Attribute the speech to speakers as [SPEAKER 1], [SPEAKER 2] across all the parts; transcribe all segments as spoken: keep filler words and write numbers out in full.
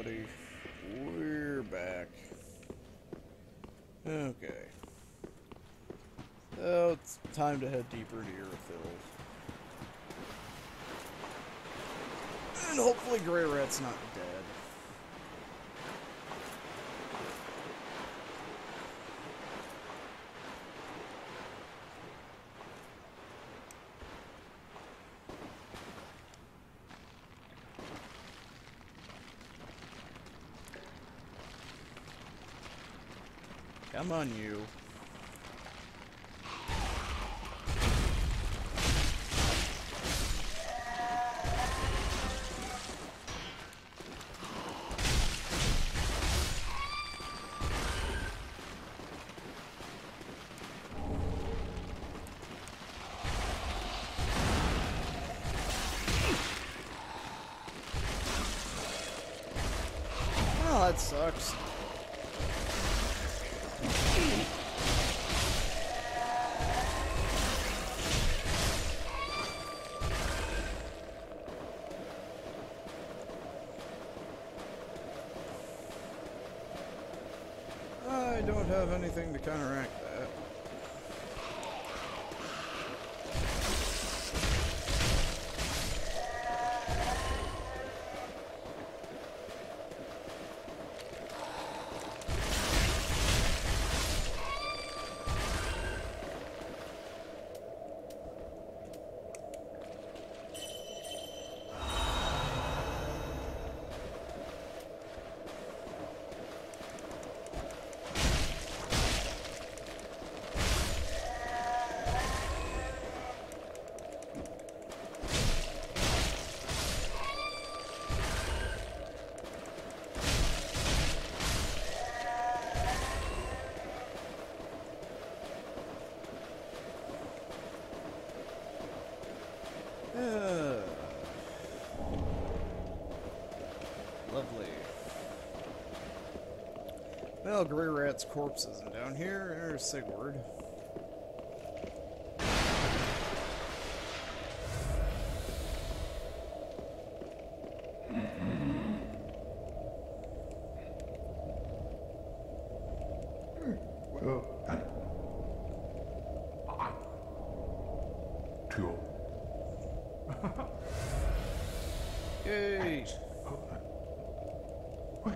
[SPEAKER 1] buddy. We're back. Okay. So it's time to head deeper into Irithyll. And hopefully Greirat's not dead. Come on, you. Oh, that sucks. I don't have anything to counteract that. Uh, lovely. Well, Greirat's corpse isn't down here. There's Sigurd.
[SPEAKER 2] Well, I... I... Two.
[SPEAKER 1] Yay!
[SPEAKER 2] What?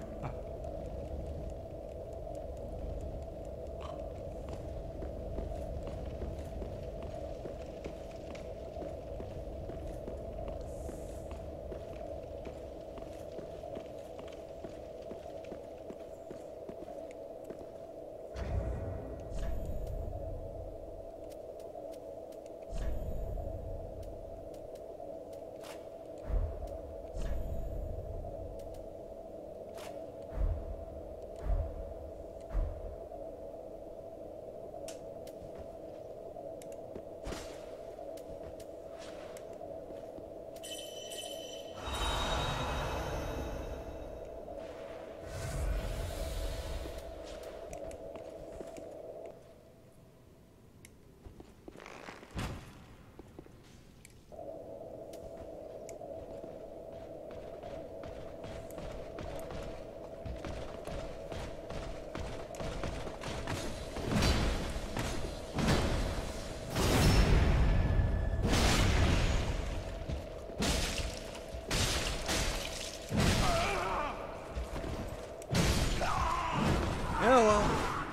[SPEAKER 1] Oh well.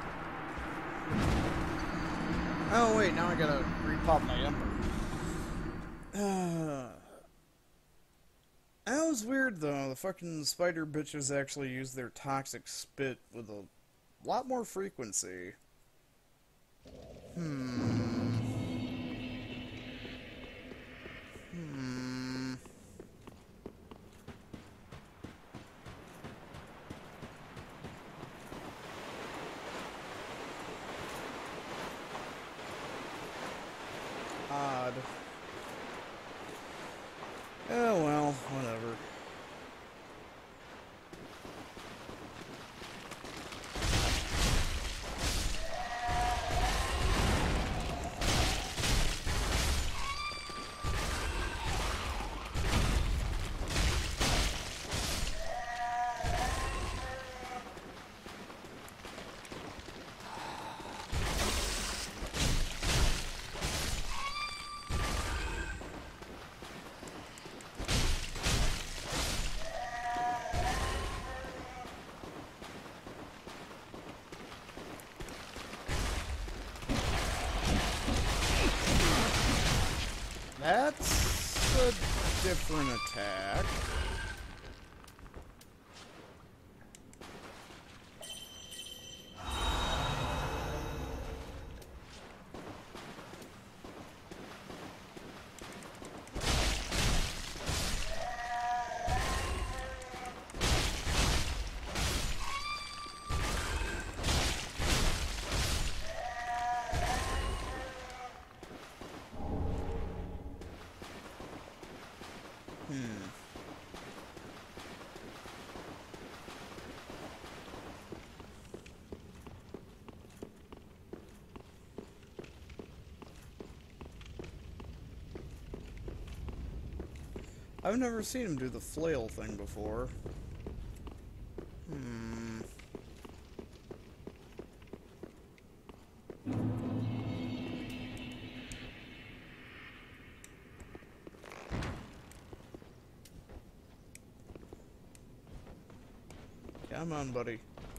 [SPEAKER 1] Oh wait, now I gotta repop my ember. Uh, that was weird though. The fucking spider bitches actually use their toxic spit with a lot more frequency. Hmm. Hmm. Odd. Oh well, whatever. for an attack. Hmm. I've never seen him do the flail thing before. Hmm. Come on, buddy.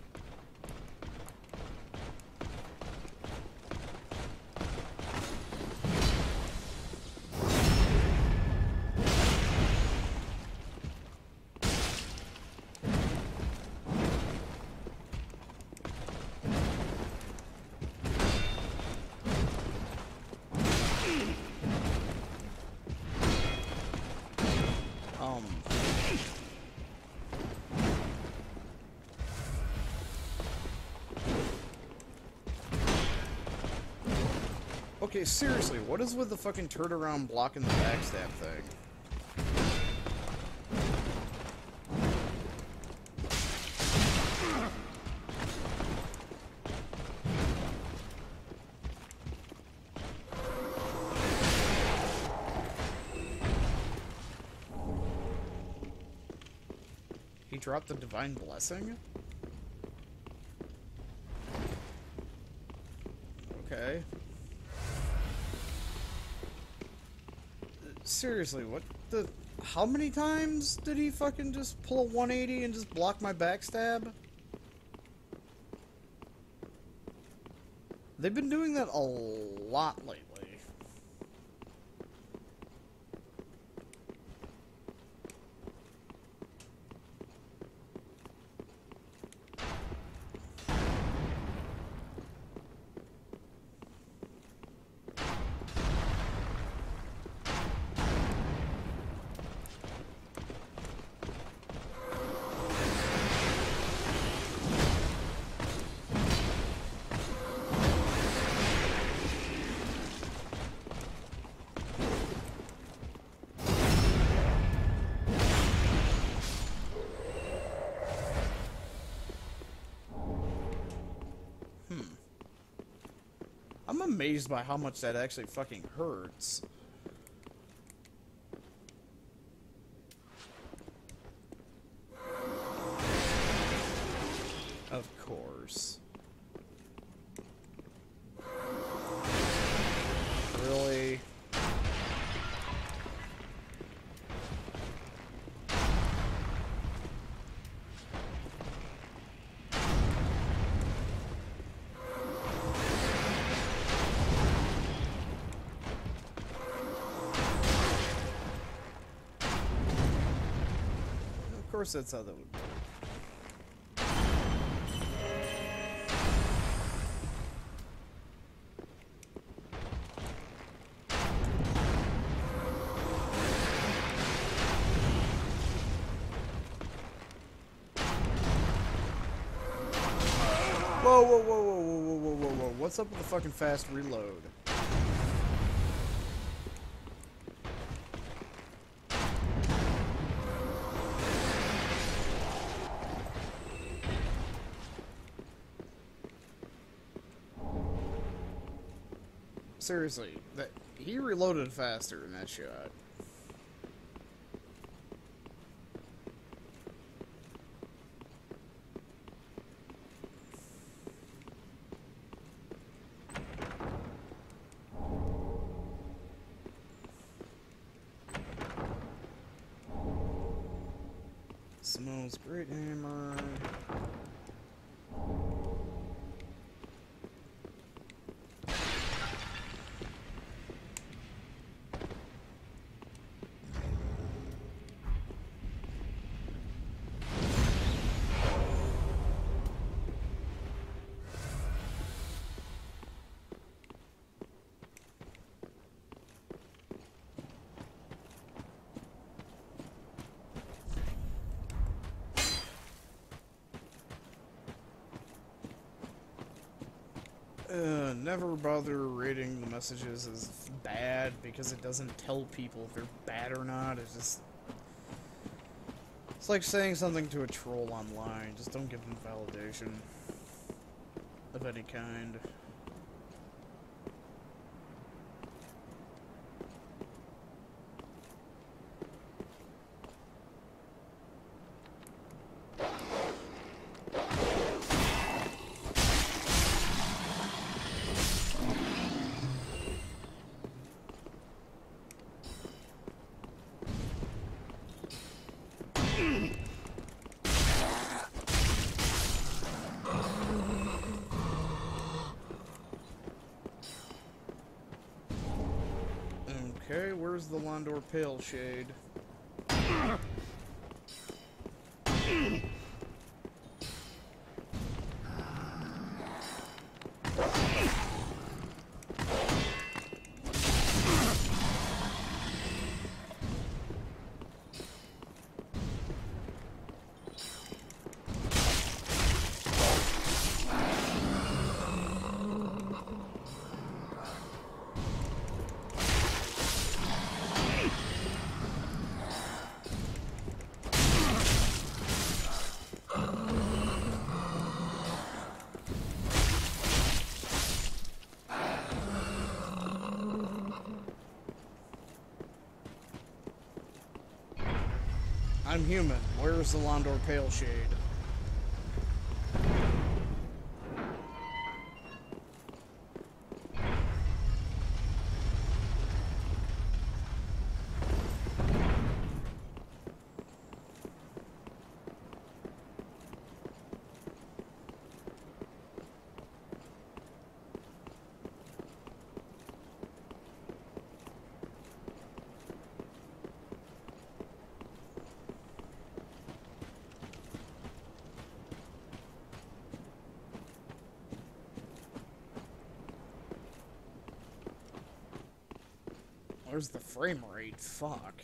[SPEAKER 1] Um... Okay, seriously, what is with the fucking turn around blocking the backstab thing? He dropped the Divine Blessing? Okay. Seriously, what the... How many times did he fucking just pull a one eighty and just block my backstab? They've been doing that a lot lately. I'm amazed by how much that actually fucking hurts. Of course. Really? Of course that's how that would work. Whoa, whoa, whoa, whoa, whoa, whoa, whoa, whoa, whoa. What's up with the fucking fast reload? Seriously, that he reloaded faster in that shot. Smells great hammer. Uh, never bother rating the messages as bad because it doesn't tell people if they're bad or not. It's just... It's like saying something to a troll online. Just don't give them validation of any kind. Okay, where's the Londor Pale Shade? I'm human. Where's the Londor Pale Shade? Where's the frame rate? Fuck.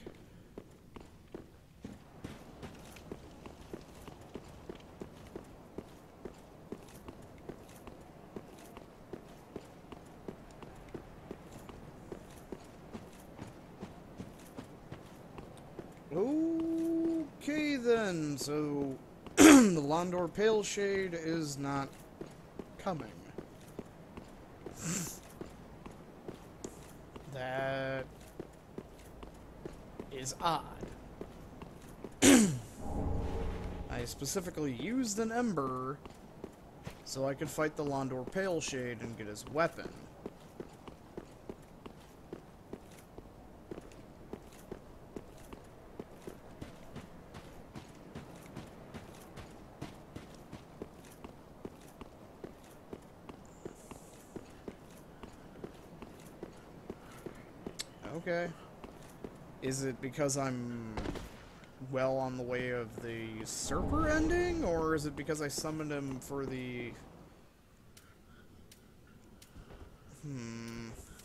[SPEAKER 1] Okay then, so the Londor Pale Shade is not coming. That is odd. I specifically used an Ember so I could fight the Londor Pale Shade and get his weapon. Okay. Is it because I'm well on the way of the Serper ending, or is it because I summoned him for the... Hmm...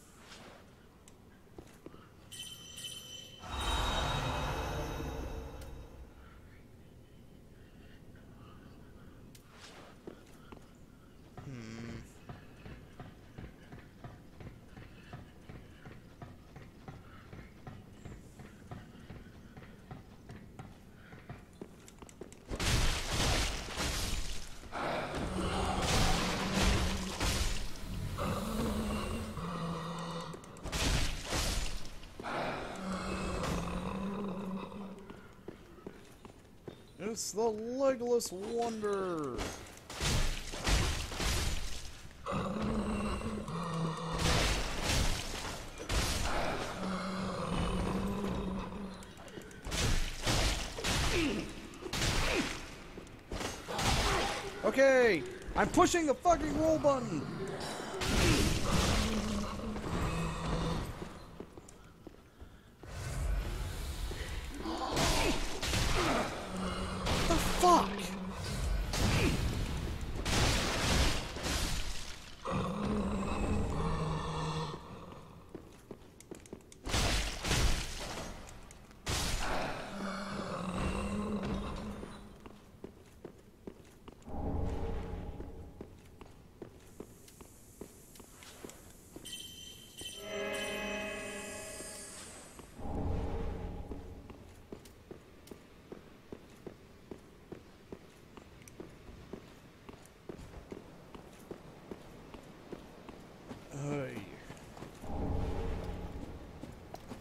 [SPEAKER 1] Hmm... It's the Legless Wonder! Okay! I'm pushing the fucking roll button! What the fuck?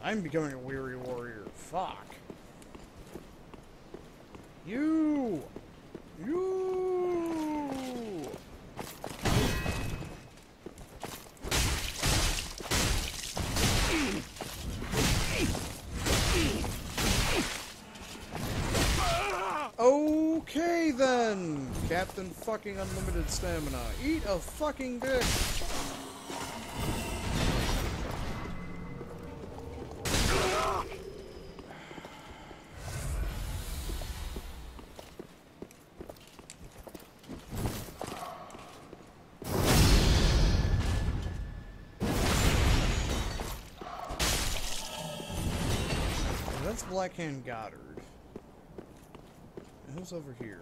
[SPEAKER 1] I'm becoming a weary warrior. Fuck. You! You! Okay then! Captain fucking Unlimited Stamina. Eat a fucking dick! That's Blackhand Goddard. And who's over here?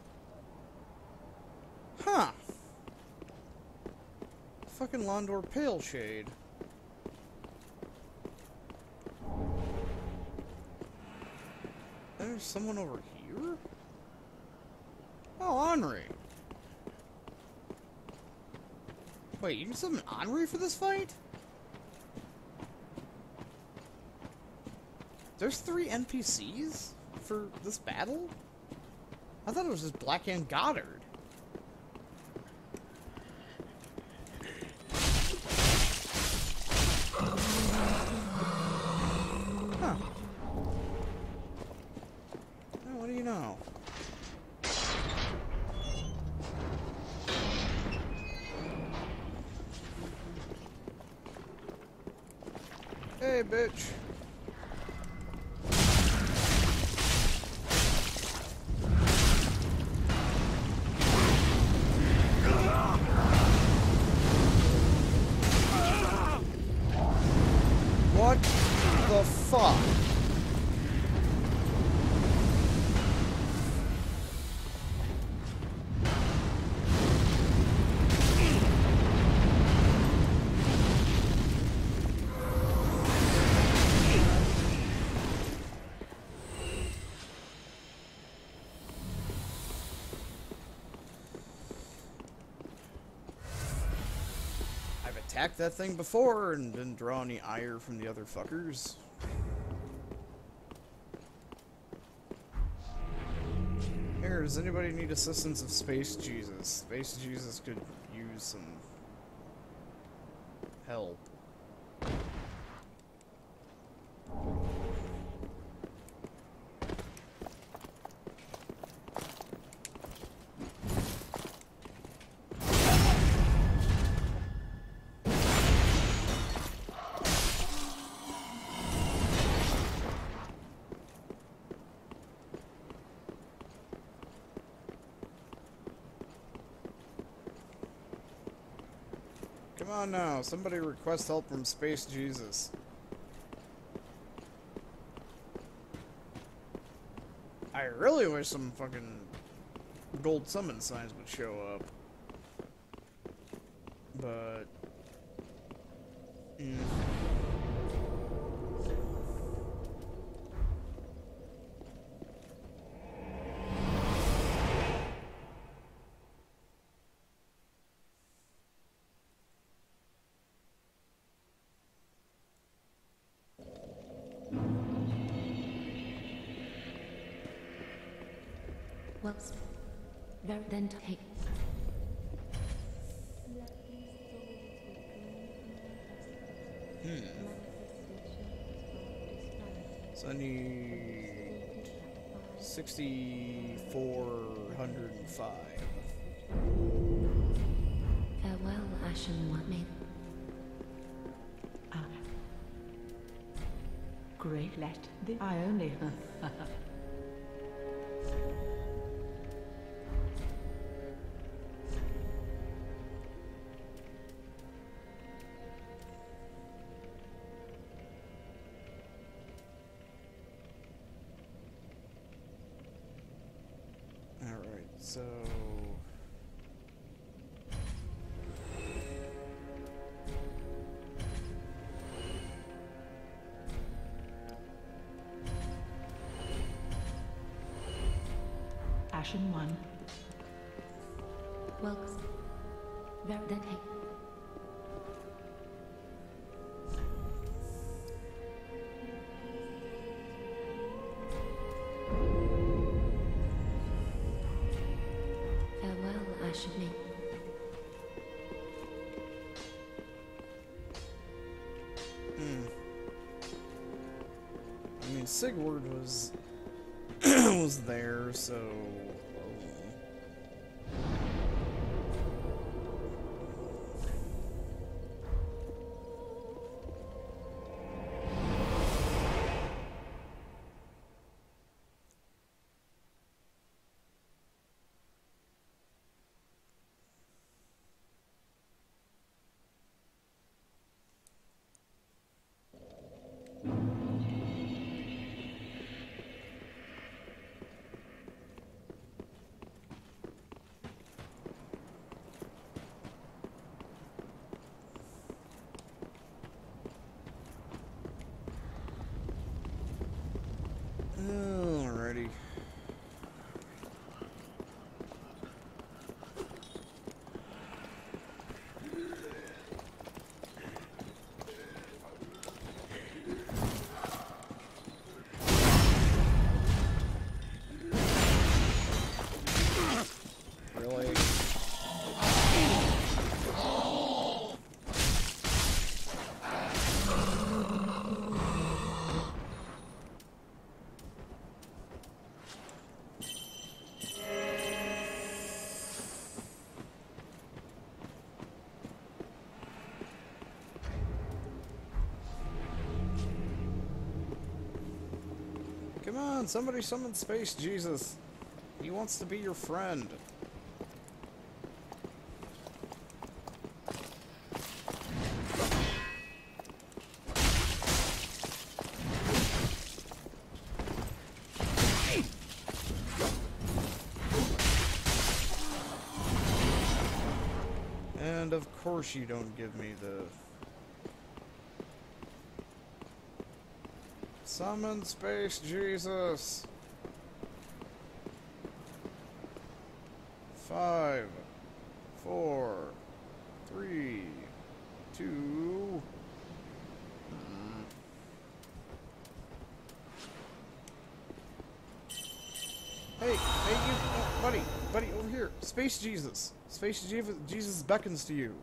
[SPEAKER 1] Huh. Fucking Londor Paleshade. There's someone over here? Oh, Henri. Wait, you can summon Henri for this fight? There's three N P Cs for this battle? I thought it was just Blackhand Goddard. Huh. Oh, what do you know? Hey, bitch. What the fuck? Attacked that thing before and didn't draw any ire from the other fuckers. Here, does anybody need assistance of Space Jesus? Space Jesus could use some help. Come on now, somebody request help from Space Jesus. I really wish some fucking gold summon signs would show up. But... Mm.
[SPEAKER 3] Well, very then take.
[SPEAKER 1] Hmm. So I need sixty-four hundred five.
[SPEAKER 3] Farewell, Ashen One. Me.
[SPEAKER 4] Ah. Great let the Ione.
[SPEAKER 1] So...
[SPEAKER 4] Ashen One.
[SPEAKER 3] Well, very then take. Ashen me.
[SPEAKER 1] Hmm. I mean, Sigurd was was there, so. Alrighty. Really? Come on, somebody summon Space Jesus. He wants to be your friend. And of course you don't give me the... Summon Space Jesus! Five, four, three, two... Mm. Hey, hey you, oh, buddy, buddy, over here. Space Jesus. Space Jesus, Jesus beckons to you.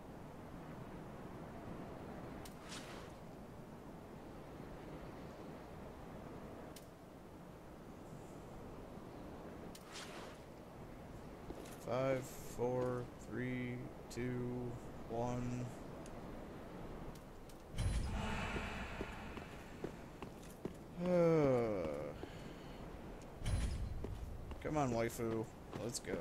[SPEAKER 1] Five, four, three, two, one. Come on, waifu. Let's go.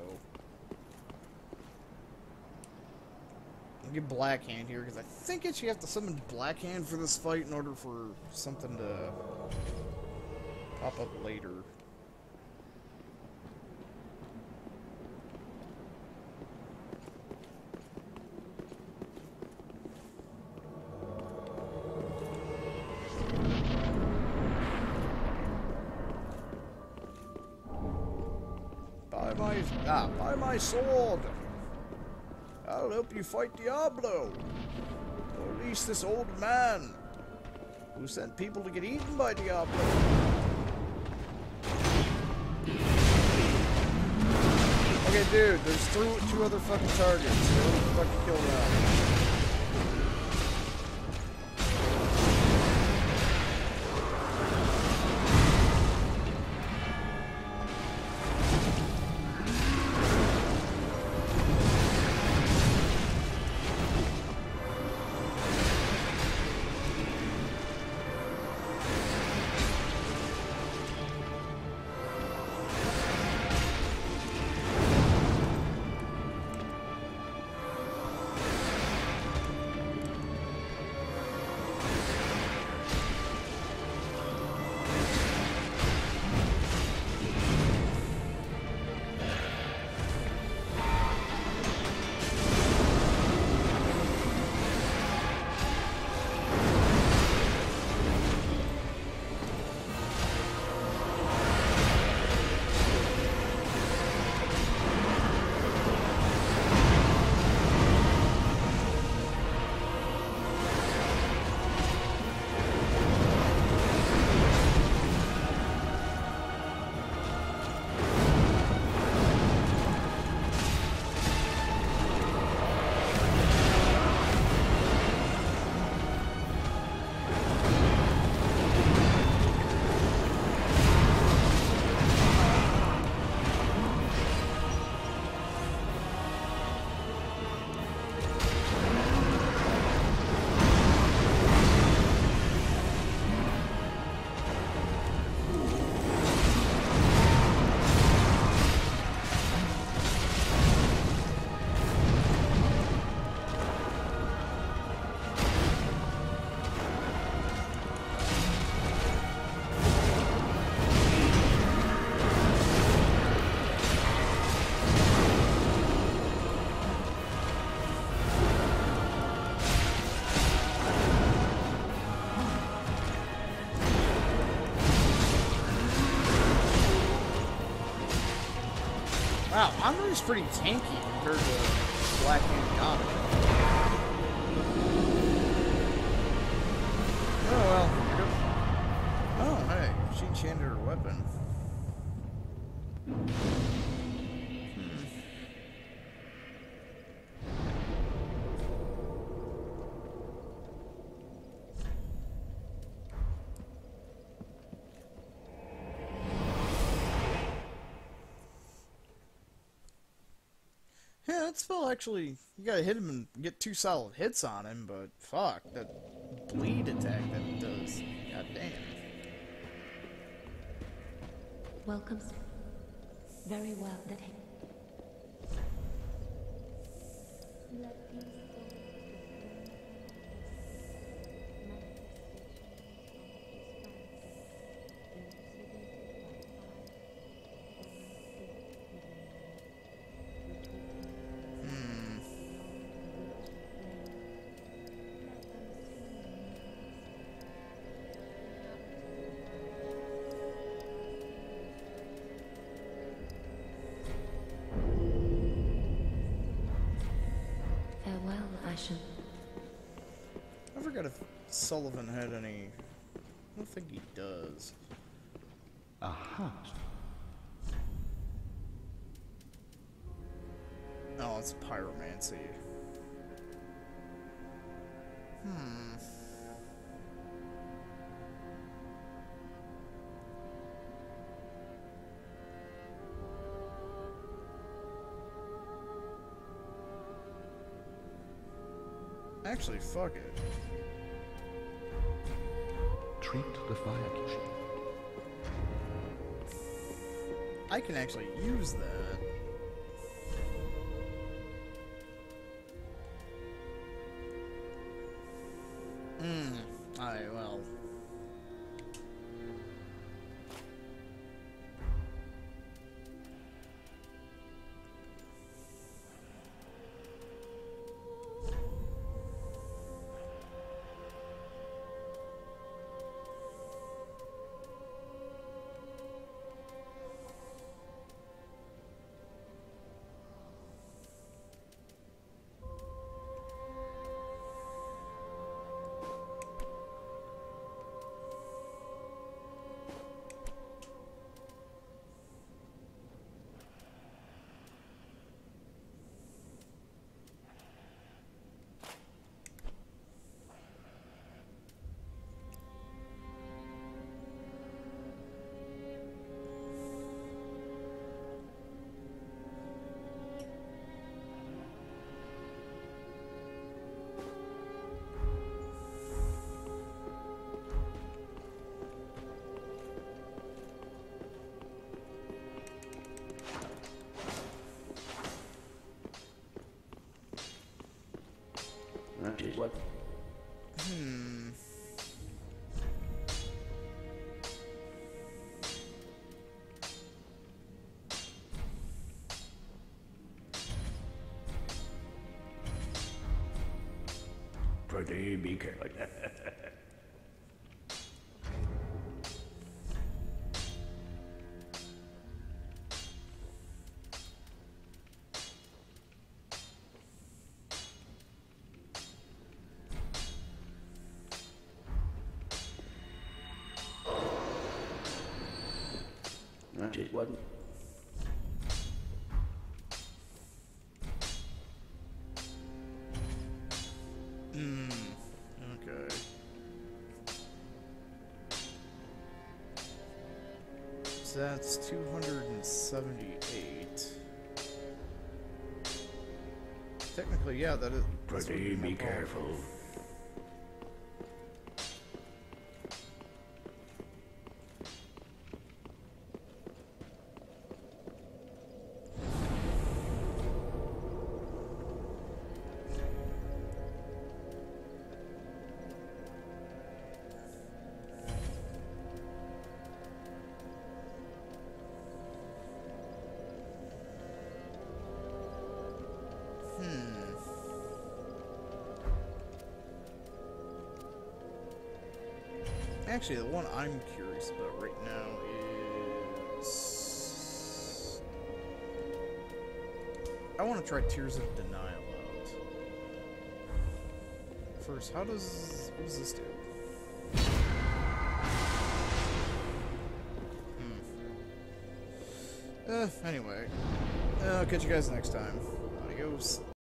[SPEAKER 1] I'll get Blackhand here, because I think it you have to summon Blackhand for this fight in order for something to pop up later. Buy my ah, buy my sword. I'll help you fight Diablo. Or at least this old man who sent people to get eaten by Diablo. Okay, dude, there's two, two other fucking targets. Go fucking kill them. Wow, Andre's pretty tanky compared to Black Hand Comet. Oh well. Oh hey, she enchanted her weapon. Yeah, that spell actually, you gotta hit him and get two solid hits on him, but fuck, that bleed attack that it does. God damn.
[SPEAKER 3] Welcome. Very well. That he... Farewell, Ashen.
[SPEAKER 1] I forgot if Sullivan had any. I don't think he does.
[SPEAKER 2] A hunt.
[SPEAKER 1] Oh, it's pyromancy. Hmm. Actually, fuck it.
[SPEAKER 2] Treat the fire kitchen.
[SPEAKER 1] I can actually use that. Hmm. Alright, well.
[SPEAKER 2] That is what.
[SPEAKER 1] Hmm.
[SPEAKER 2] Pretty be careful. That is what.
[SPEAKER 1] Hmm. Okay. So that's two hundred seventy-eight. Technically, yeah, that is. that's what
[SPEAKER 2] Pretty
[SPEAKER 1] we
[SPEAKER 2] be
[SPEAKER 1] have all-
[SPEAKER 2] careful.
[SPEAKER 1] Actually, the one I'm curious about right now is I want to try Tears of Denial out. First, how does... what does this do? Hmm. Uh, anyway. Uh, I'll catch you guys next time. Adios.